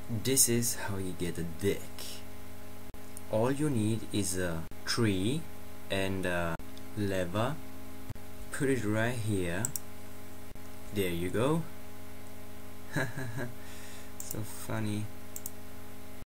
this is how you get a deck. All you need is a tree and a lever. Put it right here. There you go. So funny.